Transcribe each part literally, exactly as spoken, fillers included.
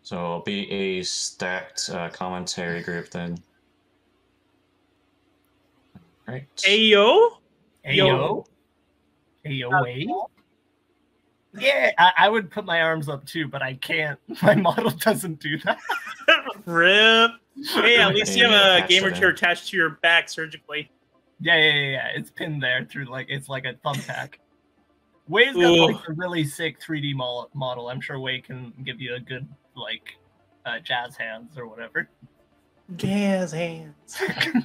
So it'll be a stacked uh, commentary group then. Right. Ayo? Ayo? Ayo, wait. Yeah, I, I would put my arms up too, but I can't. My model doesn't do that. Rip. Hey, at least you have a gamer Attached chair in. attached to your back surgically. Yeah, yeah, yeah, yeah. It's pinned there through like it's like a thumbtack. Way's got Ooh. like a really sick three D mo- model. I'm sure Way can give you a good like uh, jazz hands or whatever. Jazz hands.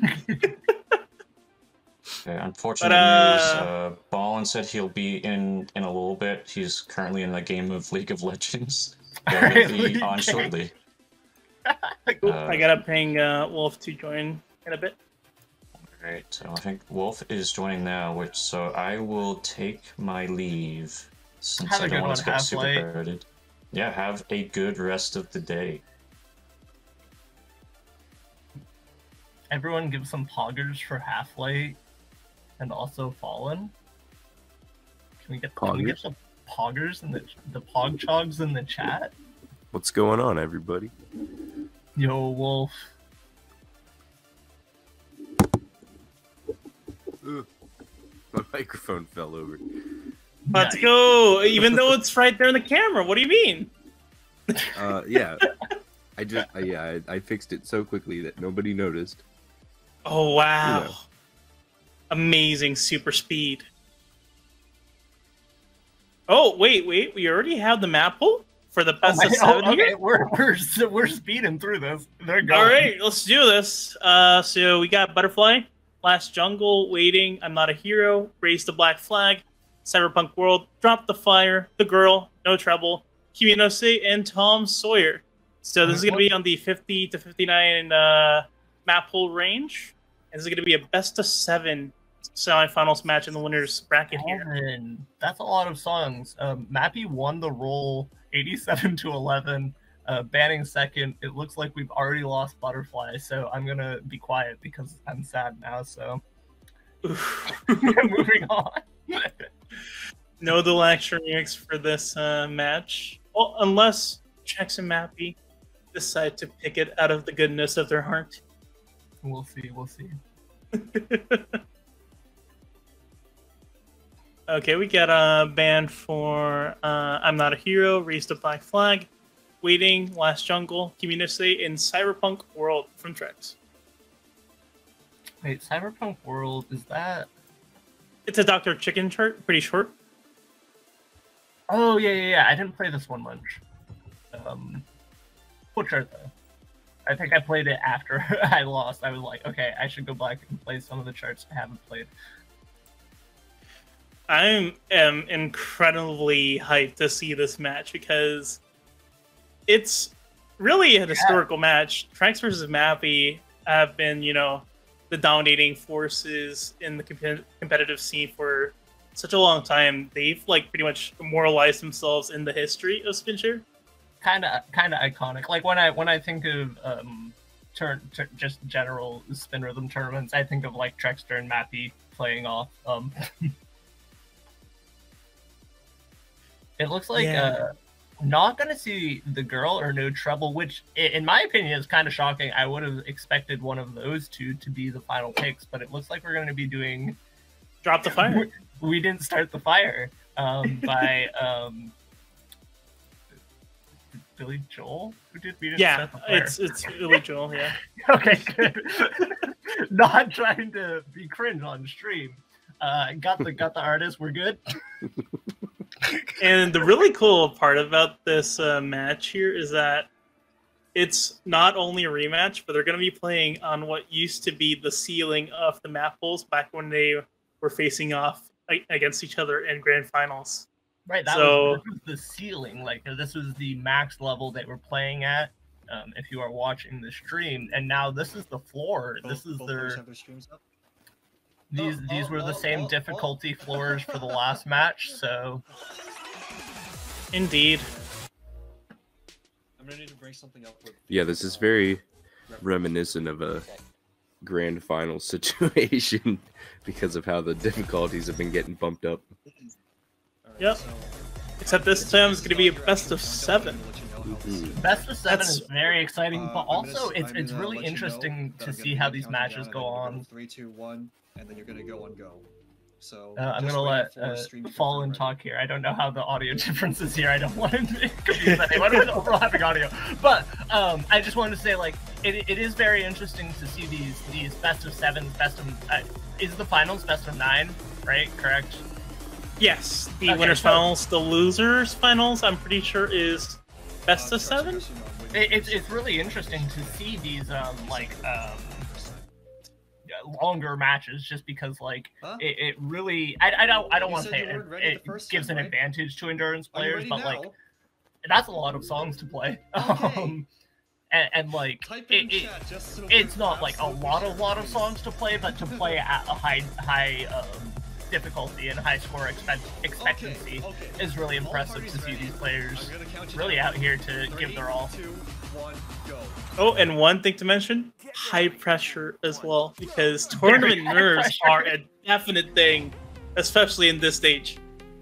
Okay, unfortunately, uh... news. Uh, Ballin said he'll be in in a little bit. He's currently in a game of League of Legends. He'll Really? be on shortly. Ooh, Uh, I gotta ping uh, Wolf to join in a bit. Right, so I think Wolf is joining now, which so I will take my leave since Have a I good don't want one, to get super Half-Light. crowded. Yeah, have a good rest of the day. Everyone give some poggers for Half-Light and also Fallen. Can we get can we get Poggers? the poggers and the the pog chogs in the chat? What's going on, everybody? Yo, Wolf. Ugh. My microphone fell over. Let's Nice. go! Even though it's right there in the camera, what do you mean? Uh, yeah, I just uh, yeah I, I fixed it so quickly that nobody noticed. Oh, wow. You know. Amazing super speed. Oh, wait, wait. We already have the map pull for the best Oh, of my- seven oh, okay, here? we're we're we're speeding through this. They're going. All right, let's do this. Uh, so we got Butterfly, Last Jungle, Waiting, I'm Not a Hero, Raise the Black Flag, Cyberpunk World, Drop the Fire, The Girl, No Trouble, Kimi no Se, and Tom Sawyer. So this is going to be on the fifty to fifty-nine uh, map pull range. And this is going to be a best of seven semifinals match in the winners bracket here. Seven. That's a lot of songs. Um, Mappy won the roll eighty-seven to eleven. Uh, banning second. It looks like we've already lost Butterfly, so I'm gonna be quiet because I'm sad now. So moving on. No deluxe remix for this uh, match. Well, unless Chex and Mappy decide to pick it out of the goodness of their heart. We'll see. We'll see. Okay, we got a band for uh, I'm Not a Hero, Raise the Black Flag, Waiting, Last Jungle, Kimi no Se, and Cyberpunk World from Trex. Wait, Cyberpunk World, is that? It's a Doctor Chicken chart, pretty short. Oh yeah, yeah, yeah. I didn't play this one much. Um, cool chart though. I think I played it after I lost. I was like, okay, I should go back and play some of the charts I haven't played. I am incredibly hyped to see this match because it's really an historical match. Trex versus Mappy have been, you know, the dominating forces in the comp- competitive scene for such a long time. They've like pretty much immortalized themselves in the history of Spinshare. Kind of, kind of iconic. Like when I when I think of um, turn tur- just general spin rhythm tournaments, I think of like Trexter and Mappy playing off. Um, it looks like Yeah. uh, not gonna see The Girl or No Trouble, which i- in my opinion is kind of shocking. I would have expected one of those two to be the final picks, but it looks like we're going to be doing Drop the Fire. We, we Didn't Start the Fire um, by um, Billy Joel. Who did We Didn't Yeah, Start the Fire? it's it's Billy Joel. Yeah. Okay, good. Not trying to be cringe on stream. Uh, got the got the artist. We're good. And the really cool part about this uh, match here is that it's not only a rematch, but they're going to be playing on what used to be the ceiling of the map pools back when they were facing off a- against each other in grand finals. Right. That So- was, this was the ceiling. Like this was the max level they were playing at. Um, if you are watching the stream, and now this is the floor. This is Both their. players have their streams up. These Oh, these oh, were the oh, same oh, difficulty oh. floors for the last match. So Indeed. I'm gonna need to bring something up with. Yeah, this is very reminiscent of a grand final situation because of how the difficulties have been getting bumped up. Alright, Yep. so- Except this time it's going to be a best of seven. how this is gonna Best go. of seven That's- is very exciting, Uh, but I'm gonna also s- it's I'm it's gonna really let you know interesting that to I'm gonna see be how these counting matches down, go and then we're gonna on. Three, two, one, and then you're gonna go on go. So Uh, I'm just gonna waiting let for uh, stream to Fallen confirm ready. talk here. I don't know how the audio difference is here. I don't want to confuse anyone with overlapping audio. But um, I just wanted to say, like, it, it is very interesting to see these these best of sevens, best of uh, is the finals best of nine, right? Correct. Yes, the Okay, winners so- finals, the losers finals. I'm pretty sure is best Uh, of Trexler seven. Garcia, I'm waiting It, for it's you. it's really interesting to see these um like um longer matches just because like Huh? it, it really I, I don't I don't You want to said say you it, weren't ready it the first gives time, an right? advantage to endurance Are you players, ready but now? like that's a lot of songs to play. Okay. Um, and, and like Type it in it, it, chat just so it's we're not like a absolutely lot of sure, lot of please. songs to play, but to play at a high high um, difficulty and high score expect, expectancy Okay, okay. is really All impressive parties to see ready. these players I'm gonna count you really down. out here to Three, give their all. two, one, go. Oh, and one thing to mention: high pressure as well, because tournament high nerves pressure. are a definite thing, especially in this stage.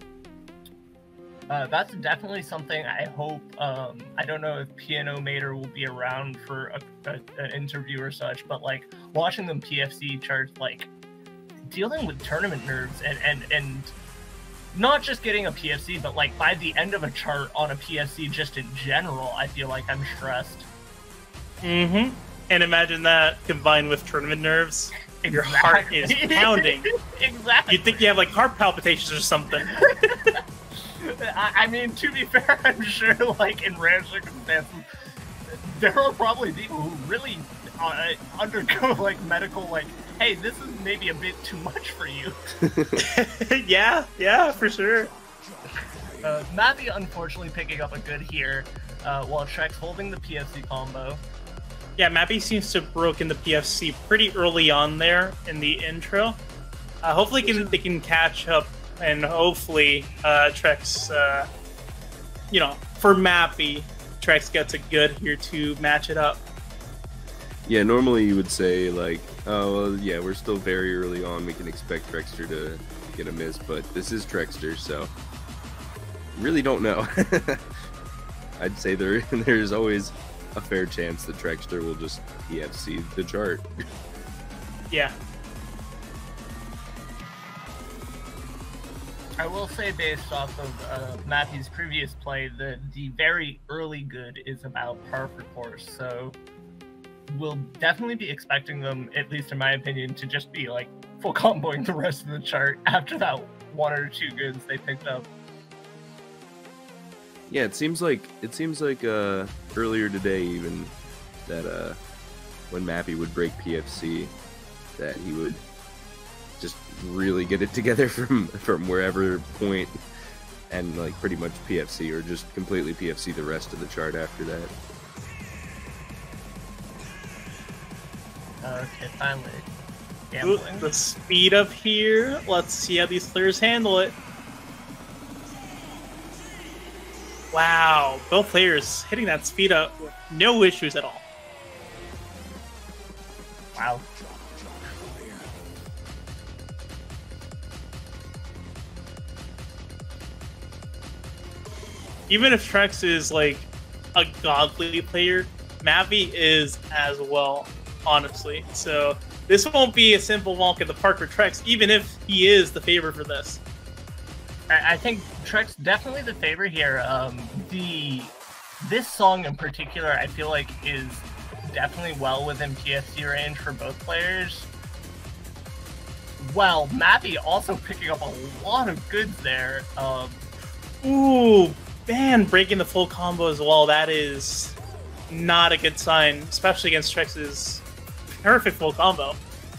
Uh, that's definitely something I hope. Um, I don't know if Piano Mater will be around for a, a, an interview or such, but like watching them P F C charts, like dealing with tournament nerves and and and not just getting a P F C, but like by the end of a chart on a P F C, just in general, I feel like I'm stressed. Mm-hmm. And imagine that combined with tournament nerves. Your heart is pounding. Exactly. You'd think you have like heart palpitations or something. I, I mean, to be fair, I'm sure, like, in rare circumstances, there are probably people who really uh, undergo, like, medical, like, hey, this is maybe a bit too much for you. yeah, yeah, for sure. Uh, Mavi, unfortunately, picking up a good here, uh, while Trex holding the P F C combo. Yeah, Mappy seems to have broken the P F C pretty early on there in the intro. Uh, hopefully can, they can catch up, and hopefully uh, Trex, uh, you know, for Mappy, Trex gets a good here to match it up. Yeah, normally you would say like, oh well, yeah, we're still very early on. We can expect Trexter to get a miss, but this is Trexter, so really don't know. I'd say there there's always a fair chance that Trexter will just P F C the chart. Yeah. I will say, based off of uh, Mappy's previous play, that the very early good is about par for course, so we'll definitely be expecting them, at least in my opinion, to just be like full comboing the rest of the chart after that one or two goods they picked up. Yeah, it seems like it seems like uh, earlier today even that uh, when Mappy would break P F C, that he would just really get it together from from wherever point, and like pretty much P F C or just completely P F C the rest of the chart after that. Okay, finally. Ooh, Gambling. the speed up here. Let's see how these players handle it. Wow, both players hitting that speed up with no issues at all. Wow. Even if Trex is like a godly player, Mavi is as well, honestly. So this won't be a simple walk in the park for Trex, even if he is the favorite for this. I, I think Trex definitely the favorite here. Um, the this song in particular, I feel like is definitely well within P F C range for both players. Well, Mappy also picking up a lot of goods there. Um, Ooh, man, breaking the full combo as well. That is not a good sign, especially against Trex's perfect full combo.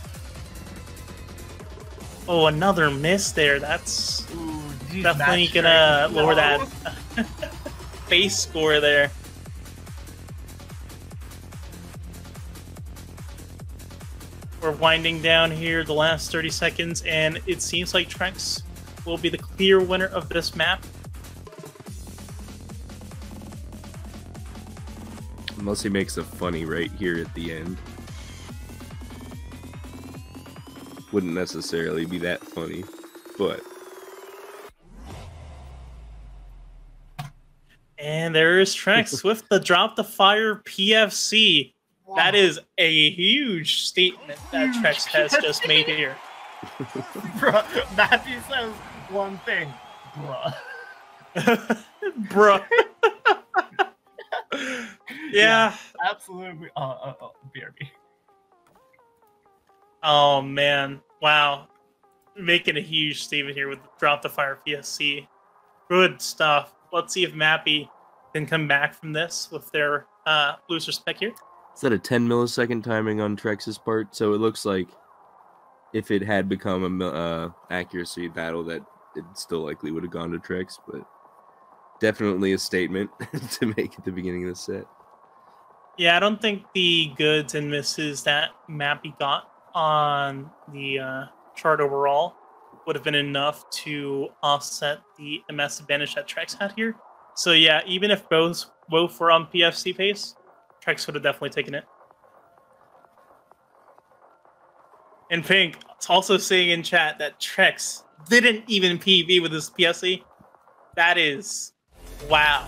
Oh, another miss there. That's ooh, these definitely match gonna strikes. lower No. that base score there. We're winding down here the last thirty seconds, and it seems like Trex will be the clear winner of this map. Unless he makes a funny right here at the end. Wouldn't necessarily be that funny, but And there is Trex with the Drop the Fire P F C. Wow. That is a huge statement that Huge Trex has P F C. just made here. Bruh, Matthew says one thing. Bruh. Bruh. Yeah. Absolutely. Uh, uh, uh, B R B. Oh, man. Wow. Making a huge statement here with Drop the Fire P S C. Good stuff. Let's see if Mappy can come back from this with their uh, loser's pick here. Is that a ten millisecond timing on Trex's part? So it looks like if it had become a mil- uh, accuracy battle, that it still likely would have gone to Trex, but definitely a statement to make at the beginning of the set. Yeah, I don't think the goods and misses that Mappy got on the uh, chart overall would have been enough to offset the M S advantage that Trex had here. So yeah, even if both both were on P F C pace, Trex would have definitely taken it. And Pink, it's also saying in chat that Trex didn't even P V with his P F C. That is wow.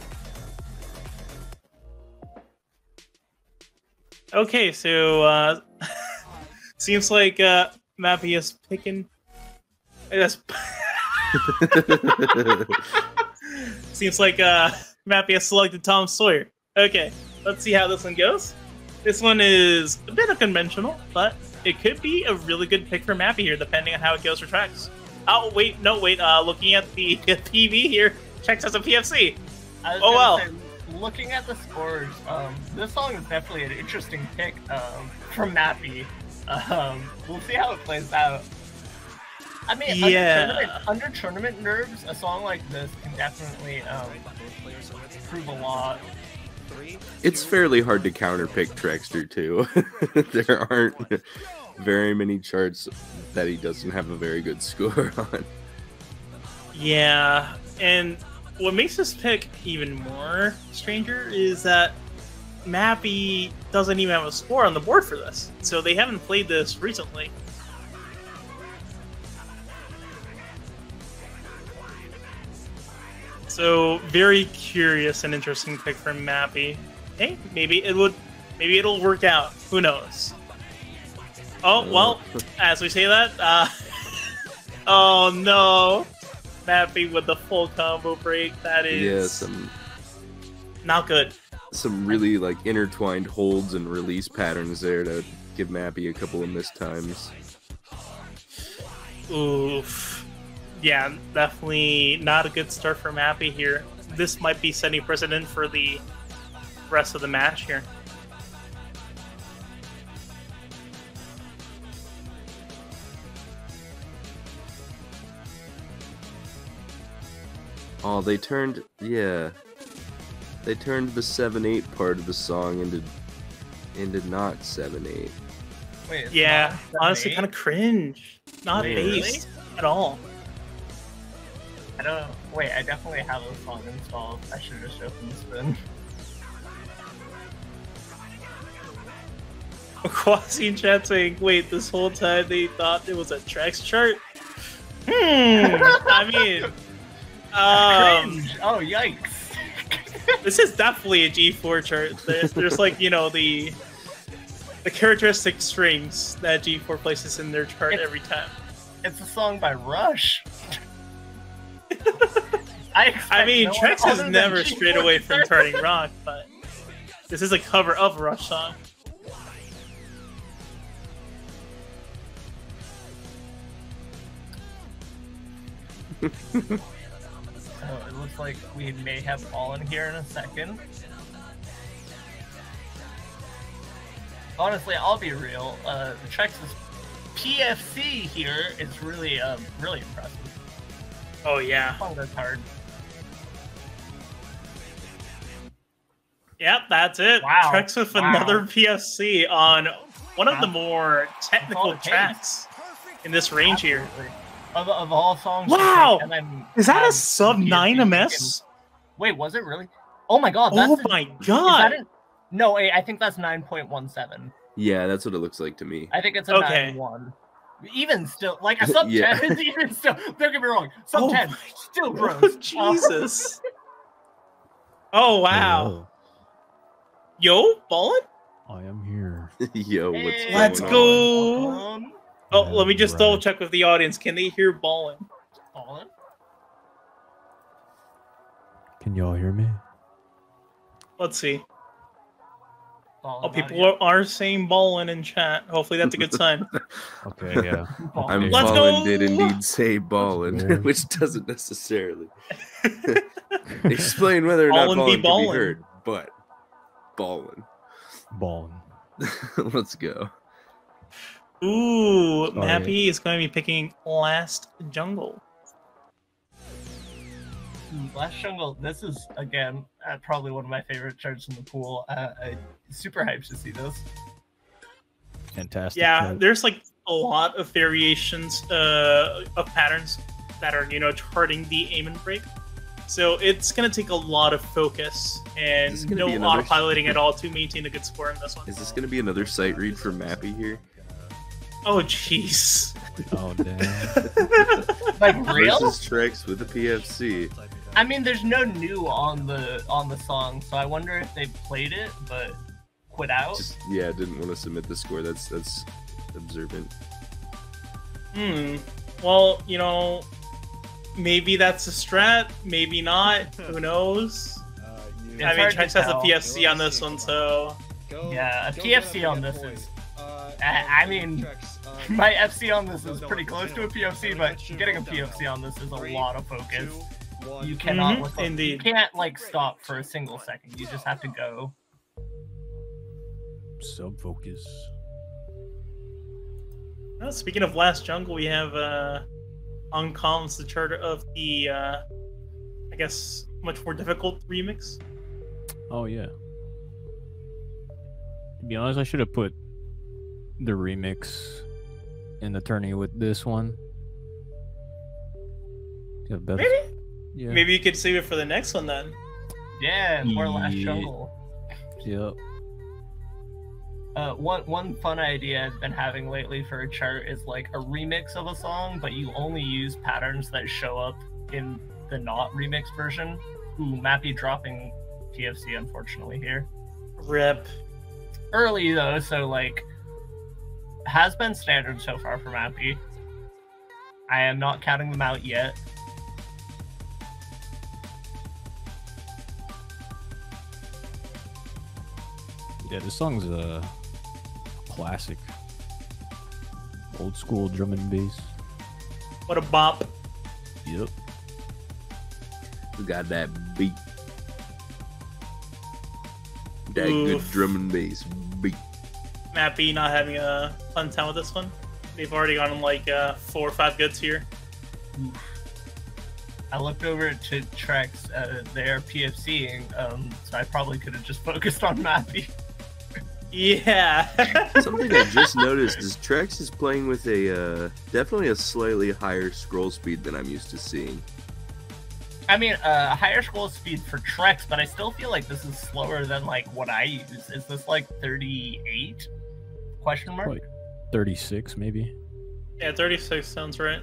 Okay, so uh seems like uh Mappy is picking. That's seems like uh Mappy has selected Tom Sawyer. Okay, let's see how this one goes. This one is a bit unconventional, but it could be a really good pick for Mappy here, depending on how it goes for Trex. Oh wait, no wait. Uh, looking at the P V here, Trex has a P F C. I was Oh, gonna well. say, looking at the scores, um, this song is definitely an interesting pick um, from Mappy. Um, we'll see how it plays out. I mean, Yeah. under, tournament, under tournament nerves, a song like this can definitely um, prove a lot. It's fairly hard to counterpick Trexter too. There aren't very many charts that he doesn't have a very good score on. Yeah, and what makes this pick even more stranger is that Mappy doesn't even have a score on the board for this, so they haven't played this recently. So very curious and interesting pick from Mappy. Hey, maybe it would, maybe it'll work out. Who knows? Oh well, as we say that, uh, oh no, Mappy with the full combo break. That is Yeah, some not good. some really like intertwined holds and release patterns there to give Mappy a couple of missed times. Oof. Yeah, definitely not a good start for Mappy here. This might be setting precedent for the rest of the match here. Oh, they turned yeah. They turned the seven eight part of the song into into not seven eight. Wait, it's Yeah, not honestly, seven eight? kind of cringe. Not Wait, based at all. I don't know. Wait, I definitely have a song installed. I should just open the spin. Quasi in chat saying, wait, this whole time they thought it was a Trex chart? Hmm, I mean, um, Cringe! Oh, yikes! this is definitely a G four chart. There's, there's like, you know, the the characteristic strings that G four places in their chart It's- every time. It's a song by Rush. I, I mean, expect no one Trex has other than never G strayed four away to from start turning with. rock, but this is a cover of a Rush song. So it looks like we may have fallen here in a second. Honestly, I'll be real. Uh, Trex's P F C here is really, um, really impressive. Oh yeah. Song goes hard. Yep, that's it. Wow. Trex with Wow. another P F C on one of Wow. the more technical That's all it tracks in this range here. Absolutely. Of, of all songs. Wow! to pick, and then Is that a have sub P F C nine M taken- S? Wait, was it really? Oh my god! That's Oh the- my is that god! an- No, wait, I think that's nine point one seven. Yeah, that's what it looks like to me. I think it's a Okay. nine one. Even still, like a sub Yeah. ten is even still. Don't get me wrong, sub Oh ten my- still gross. Jesus. Oh wow. Yo, ballin'? I am here. Yo, what's Hey, Let's going go. on? Ballin'? Oh, let me just Right. double check with the audience. Can they hear ballin'? Ballin'? Can y'all hear me? Let's see. Ballin' Oh, not people yet. are, are saying ballin' in chat. Hopefully that's a good sign. Okay, yeah. Ballin'. I'm Let's Ballin go! did indeed say Ballin, Good. which doesn't necessarily explain whether or not Ballin' be Ballin can be ballin'. heard, but Ballin. Ballin'. Let's go. Ooh, Oh, Mappy is going to be picking Last Jungle. Last Jungle, this is, again, uh, probably one of my favorite charts in the pool. Uh, I'm super hyped to see this. Fantastic. Yeah, chart. there's like a lot of variations uh, of patterns that are, you know, charting the aim and break. So it's going to take a lot of focus Is this and gonna no be another- autopiloting at all to maintain a good score in this one. Is this going to be another sight read for Mappy here? Oh, jeez. Oh, damn. Like, real? Versus Trex with the P F C. I mean, there's no new on the on the song, so I wonder if they played it but quit out. Just yeah, didn't want to submit the score. That's that's observant. Hmm. Well, you know, maybe that's a strat, maybe not. Who knows? Uh, you, It's I mean, hard to Trex has a tell. P F C on this one, so go, Yeah, a go P F C get on that this point. is- Uh, I- I no, mean, Trex, uh, My F C on this No, is no, pretty no, close no. to a P F C, I'm but gonna shoot getting a down P F C now. on this is a Three, lot of focus. two, one. You cannot Mhm, look up- you indeed. can't like stop for a single second. You just have to go. Sub focus. Well, speaking of Last Jungle, we have uh, on comms the chart of the, uh, I guess, much more difficult remix. Oh, yeah. To be honest, I should have put the remix in the tourney with this one. Yeah, better. Maybe? Yeah. Maybe you could save it for the next one then. Yeah, more Last Yeah. Jungle. Yep. Uh, one one fun idea I've been having lately for a chart is like a remix of a song, but you only use patterns that show up in the not remix version. Ooh, Mappy dropping P F C unfortunately here. Rip. Early though, so like has been standard so far for Mappy. I am not counting them out yet. Yeah, this song's a classic. Old school drum and bass. What a bop. Yep. We got that beat. That Oof. good drum and bass beat. Mappy not having a fun time with this one. They've already gotten like uh, four or five goods here. I looked over to Trex, uh, they're PFCing, um, so I probably could have just focused on Mappy. Yeah. Something I just noticed is Trex is playing with a uh, definitely a slightly higher scroll speed than I'm used to seeing. I mean, uh, higher scroll speed for Trex, but I still feel like this is slower than like what I use. Is this like thirty-eight? Question mark. Like thirty-six, maybe. Yeah, thirty-six sounds right.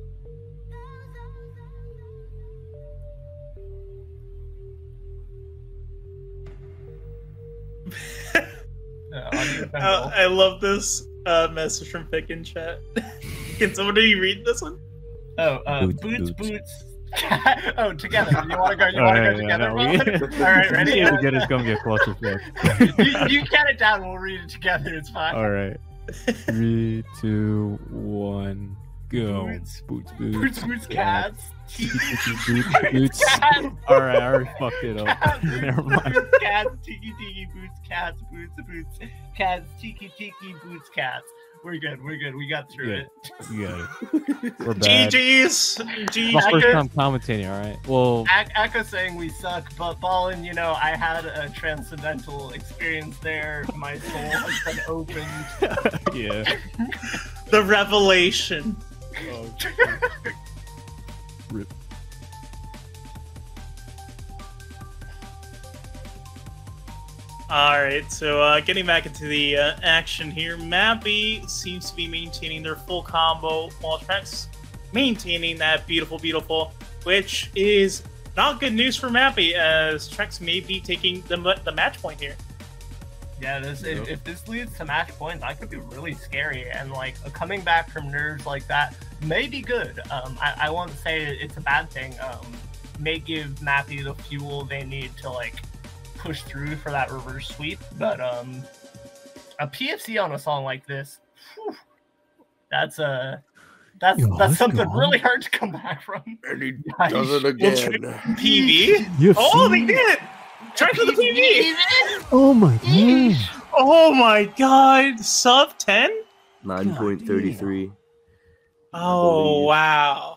Uh, audio Uh, jungle. I love this uh, message from Pick in chat. Can somebody read this one? Oh, uh, Boots, boots, boots. boots. oh, together. You want to go? You Oh, want to yeah, go yeah, together? no, Roland? we- All right, ready? If we get it's gonna be a closer fit. you, you count it down. We'll read it together. It's fine. All right. Three, two, one, go. Boots. Boots, Boots, boots. boots, cats. Boots, boots, boots. Cats. All right, I already fucked it up. Cats, Never mind. boots, cats, tiki tiki, boots, cats, boots, boots, cats, tiki tiki, boots, cats. We're good. We're good. We got through Yeah. it. You got it. We're bad. G G's. It's G my first Echo- time commentating. All right. Well, Ak- Echo saying we suck, but Ballin, you know, I had a transcendental experience there. My soul has been opened. yeah. The revelation. Oh, Rip. All right, so uh, getting back into the uh, action here, Mappy seems to be maintaining their full combo while Trex maintaining that beautiful, beautiful, which is not good news for Mappy, as Trex may be taking the the match point here. Yeah, this Yep. if, if this leads to match points, that could be really scary. And like coming back from nerves like that may be good. Um, I, I won't say it's a bad thing. Um, may give Mappy the fuel they need to like push through for that reverse sweep. But um, a P F C on a song like this, whew, that's a that's Yo, that's let's something go. really hard to come back from. And he Nice. does it again. P V? You have Oh, seen- they did! Trex with the P V! Oh my god. Oh my god, sub ten? Nine point thirty three. Oh, believe. wow.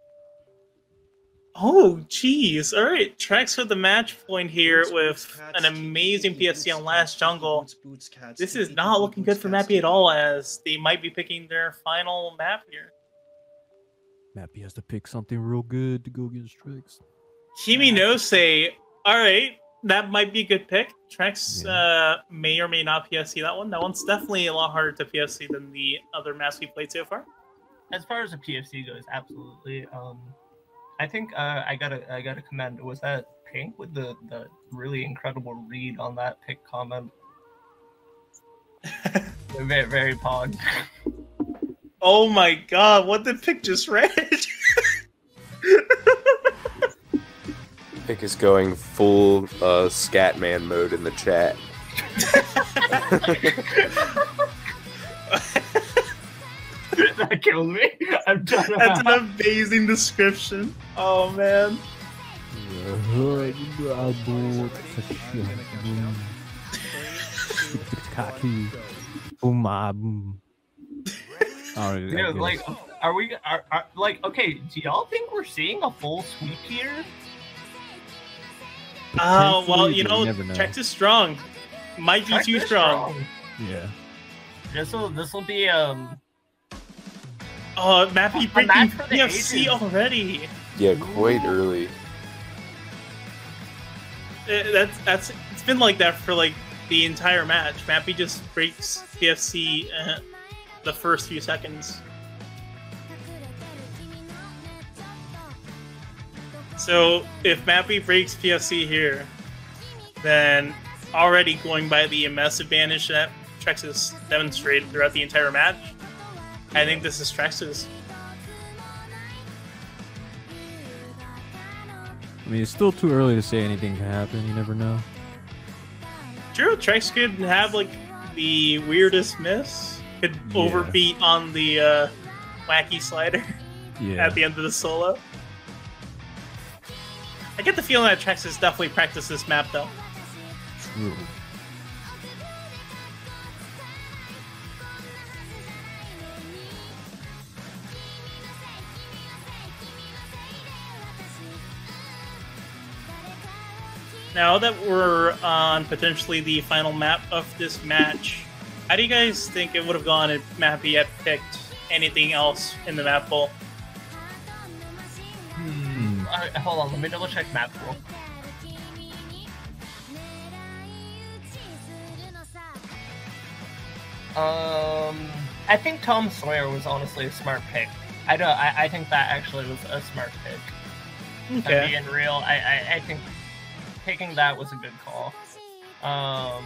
Oh, jeez. All right, Trex with the match point here with an amazing P F C on Last Jungle. This is not looking good for Mappy at all, as they might be picking their final map here. Mappy has to pick something real good to go against Trex. Kimi no say, all right, that might be a good pick. Trex Yeah. uh, may or may not P F C that one. That one's definitely a lot harder to P F C than the other maps we played so far. As far as the P F C goes, absolutely. Um, I think uh, I gotta I gotta commend. Was that Pink with the the really incredible read on that pick comment? very very pog. Oh my god, what did Pick just read? Pick is going full uh, Scatman mode in the chat. That killed me. I'm trying to. That's an amazing description. Oh man. Boom, ah, boom. Alright, I Dude, guess. like, are we? Are, are like, okay? Do y'all think we're seeing a full sweep here? Oh, well, Potentially, you but know, you never know. Trex is strong. Might be Check too this strong. Yeah. This will this will be um. Oh, Mappy A breaking match for the P F C ages. already. Yeah, quite early. Uh, That's that's it's been like that for like the entire match. Mappy just breaks P F C uh, the first few seconds. So if Mappy breaks P F C here, then already going by the immense advantage that Trex has demonstrated throughout the entire match, I think this is Trex's. I mean, it's still too early to say anything can happen. You never know. True, Trex could have like the weirdest miss, could Yeah. overbeat on the uh, wacky slider Yeah. at the end of the solo. I get the feeling that Trex has definitely practiced this map though. True. Now that we're on potentially the final map of this match, how do you guys think it would have gone if Mappy had picked anything else in the map pool? Hmm. Uh, hold on, let me double check map pool. Um, I think Tom Sawyer was honestly a smart pick. I don't. I, I think that actually was a smart pick. To Okay. be in real, I, I I think picking that was a good call. Um,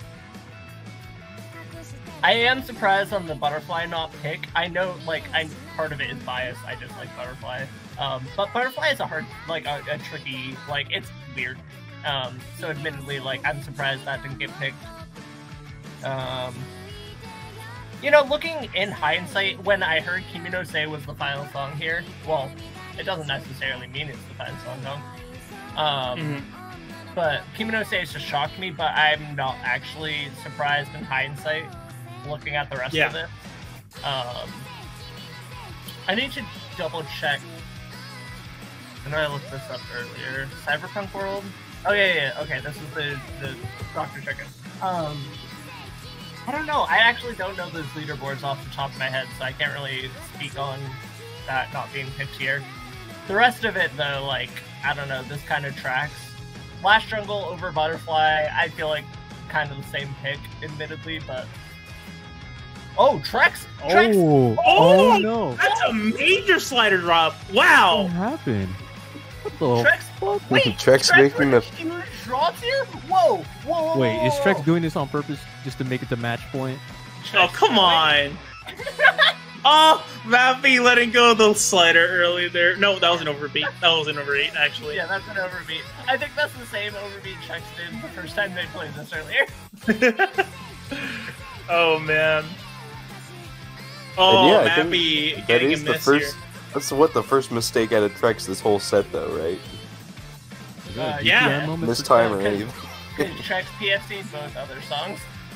I am surprised on the butterfly not pick. I know, like, I part of it is bias. I just like butterfly. Um, but butterfly is a hard, like, a, a tricky, like, it's weird. Um, so admittedly, like, I'm surprised that didn't get picked. Um, you know, looking in hindsight, when I heard Kimi no Se was the final song here, well, it doesn't necessarily mean it's the final song, though. Um, Mhm. But Kimi no Se just shocked me, but I'm not actually surprised in hindsight, looking at the rest Yeah. of it. Um, I need to double check. I know I looked this up earlier. Cyberpunk World? Oh, yeah, yeah, yeah. Okay, this is the, the Doctor Chicken. Um, I don't know. I actually don't know those leaderboards off the top of my head, so I can't really speak on that not being picked here. The rest of it, though, like, I don't know, this kind of tracks. Last Jungle over Butterfly, I feel like kind of the same pick, admittedly, but... Oh, Trex! Trex! Oh, Oh! oh no. That's a major slider drop. What Wow! happened? What the? Trex fuck? Wait, Trex making the. huge drops here? Whoa, whoa, whoa. Wait, is whoa, Trex whoa. doing this on purpose just to make it to match point? Oh, come on. Oh, Mappy letting go of the slider early there. No, that was an overbeat. That was an overbeat, actually. Yeah, that's an overbeat. I think that's the same overbeat Trex did the first time they played this earlier. Oh, man. Oh, And yeah, I think Mappy That getting is a the miss first. here. That's what the first mistake out of Trex this whole set, though, right? Is that a Uh, D P yeah. I moment This for time Trex? or anything. Because Trex P F C both other songs.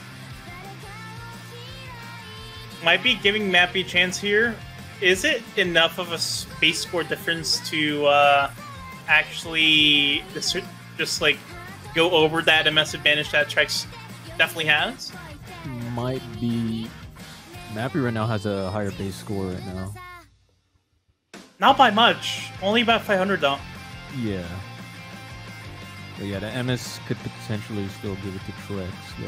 Might be giving Mappy a chance here. Is it enough of a space score difference to uh, actually just, just like go over that M S advantage that Trex definitely has? Might be. Mappy right now has a higher base score right now. Not by much. Only about five hundred though. Yeah. But yeah, the M S could potentially still give it to Trex, though.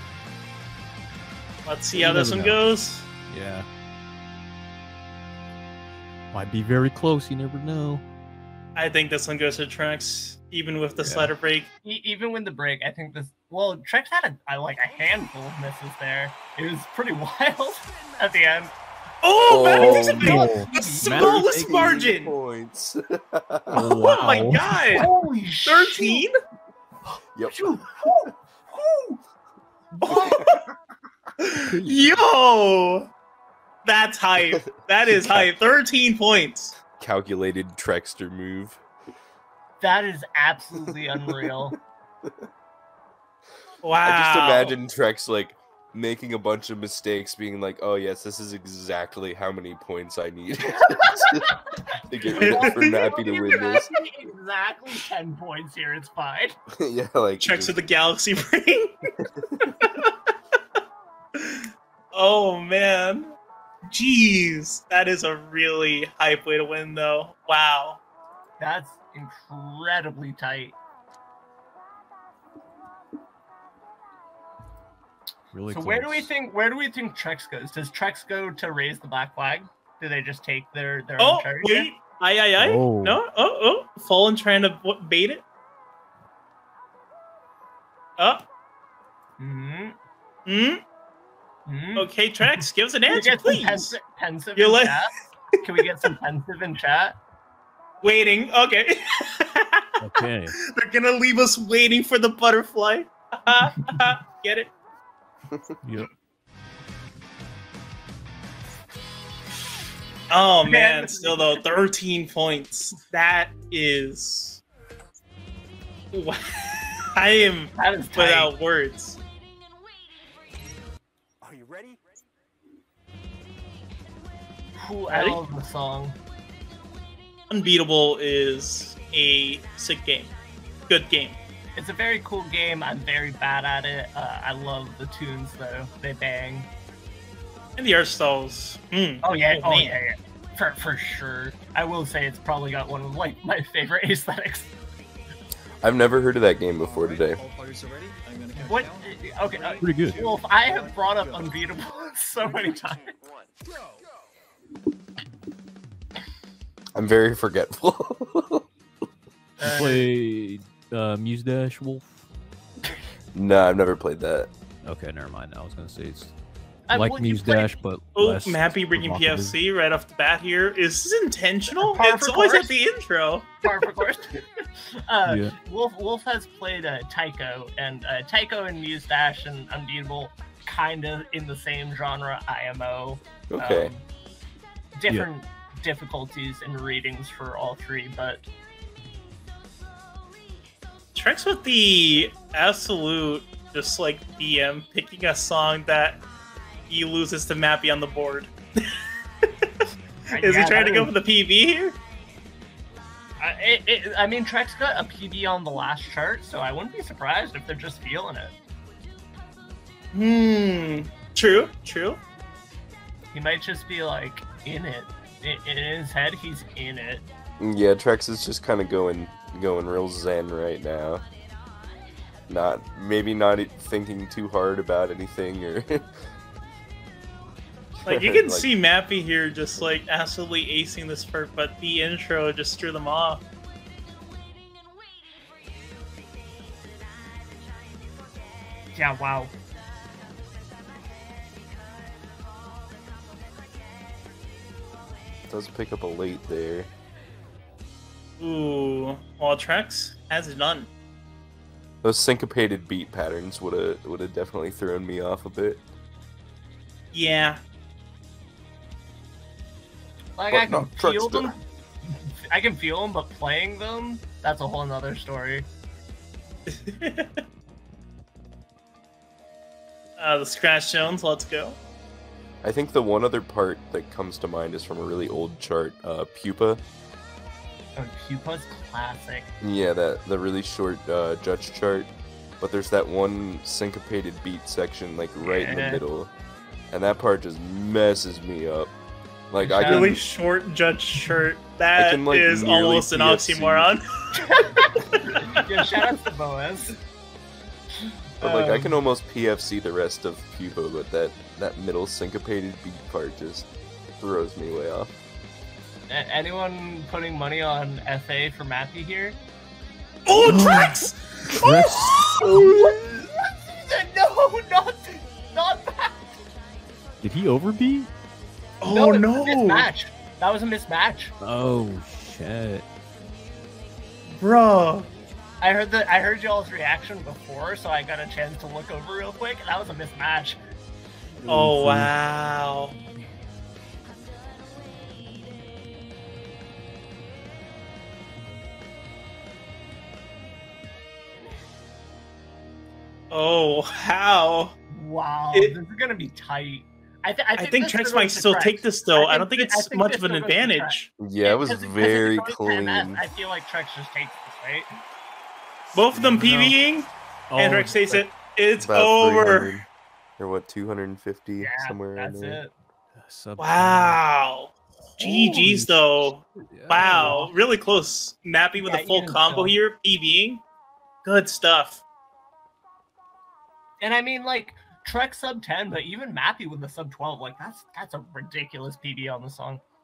Let's see You how this never one know. goes. Yeah. Might be very close, you never know. I think this one goes to Trex, even with the Yeah. slider break. E- even with the break, I think this. Well, Trex had a, I like a handful of misses there. It was pretty wild at the end. Oh, Mappy takes a Oh, big, no. the Mappy smallest Taking margin. Points. Oh my Wow. god, Holy shit! thirteen. Yep. Yo, that's hype. That is hype. Thirteen points. Calculated Trexter move. That is absolutely unreal. Wow. I just imagine Trex like making a bunch of mistakes, being like, "Oh yes, this is exactly how many points I need to get ready for Mappy to win this." Exactly ten points here. It's fine. Yeah, like Trex with the galaxy brain. Oh man, jeez, that is a really hype way to win, though. Wow. That's incredibly tight. Really So close. where do we think where do we think Trex goes? Does Trex go to raise the black flag? Do they just take their their Oh own charge? wait, aye aye aye. Oh. No, oh oh, Fallen trying to what, bait it. Oh, Mm-hmm. hmm. Mm-hmm. Okay, Trex, give us an Can we answer, get some please. pensive, pensive You're in like- chat? Can we get some pensive in chat? Waiting. Okay. Okay. They're gonna leave us waiting for the butterfly. Get it? Yep. Oh man, still though, thirteen points. That is. Wow. I am That is tight. without words. Are you ready? Ooh, I Ready? love the song. Unbeatable is a sick game. Good game. It's a very cool game. I'm very bad at it. Uh, I love the tunes though. They bang. And the art styles. Mm. Oh yeah, oh, man. yeah, yeah. For for sure. I will say it's probably got one of like my favorite aesthetics. I've never heard of that game before today. All parties are ready. I'm gonna count What? down. Okay, uh, Pretty good. Wolf, I have brought up Unbeatable so many times. I'm very forgetful. You Uh, play uh, Muse Dash Wolf? No, I've never played that. Okay, never mind. I was gonna say it's I- like well, you Muse played- Dash, but Oh, less Mappy bringing P F provocative. C right off the bat here. Is this intentional? Par It's for always course. at the intro. Par for course. uh, Yeah. Wolf Wolf has played uh, Taiko, and uh, Taiko and Muse Dash and Unbeatable kind of in the same genre. I M O. Okay. Um, different difficulties and readings for all three, but Trex with the absolute just like B M picking a song that he loses to Mappy on the board. Is Yeah, he trying to that go is- for the P B here? I, it, it, I mean, Trex got a P B on the last chart, so I wouldn't be surprised if they're just feeling it. Hmm. True. True. He might just be like in it. In, in his head, he's in it. Yeah, Trex is just kind of going going real zen right now. Not maybe not e- thinking too hard about anything or Like you can Like- see Mappy here just like absolutely acing this part, but the intro just threw them off. Yeah, wow. Does pick up a late there. Ooh, well, Trex has none. Those syncopated beat patterns would have would have definitely thrown me off a bit. Yeah. Like But I can not feel Truckster. them. I can feel them, but playing them, that's a whole nother story. uh, the Scratch Jones, let's go. I think the one other part that comes to mind is from a really old chart, uh, Pupa. Oh, Pupa's classic. Yeah, that the really short uh, judge chart. But there's that one syncopated beat section, like right in the Yeah. middle, and that part just messes me up. Like I Yeah. can, Really short judge shirt. That can, like, is nearly almost an P F C. oxymoron. Yeah, shout out to Boaz. but like I Um, can almost P F C the rest of Pupa, but that that middle syncopated beat part just throws me way off. a- Anyone putting money on F A for Mappy here? Oh, Trex! Trex. No, not, not that. Did he overbeat? Oh it was no! a mismatch. That was a mismatch. Oh shit. Bruh. I heard the I heard y'all's reaction before, so I got a chance to look over real quick. That was a mismatch. Oh wow. Oh, how? Wow, It- this is gonna be tight. I, th- I I think, think this Trex goes might to still Trex. take this though. I, I don't think think- I it's think much this of an still goes to Trex. advantage. Yeah, it was Because- because very it's always ten S, clean. I feel like Trex just takes this, right? Both of them No. PvEing, Oh, and Trex takes it. It's About over. three hundred, or what, two hundred fifty Yeah, somewhere around that's there. it. sub- Wow. G G's though. Yeah. Wow. Really close. Mappy with Yeah, a full even combo so. here. PvEing. Good stuff. And I mean, like Trex sub ten, but even Mappy with the sub twelve, like that's that's a ridiculous P B on the song.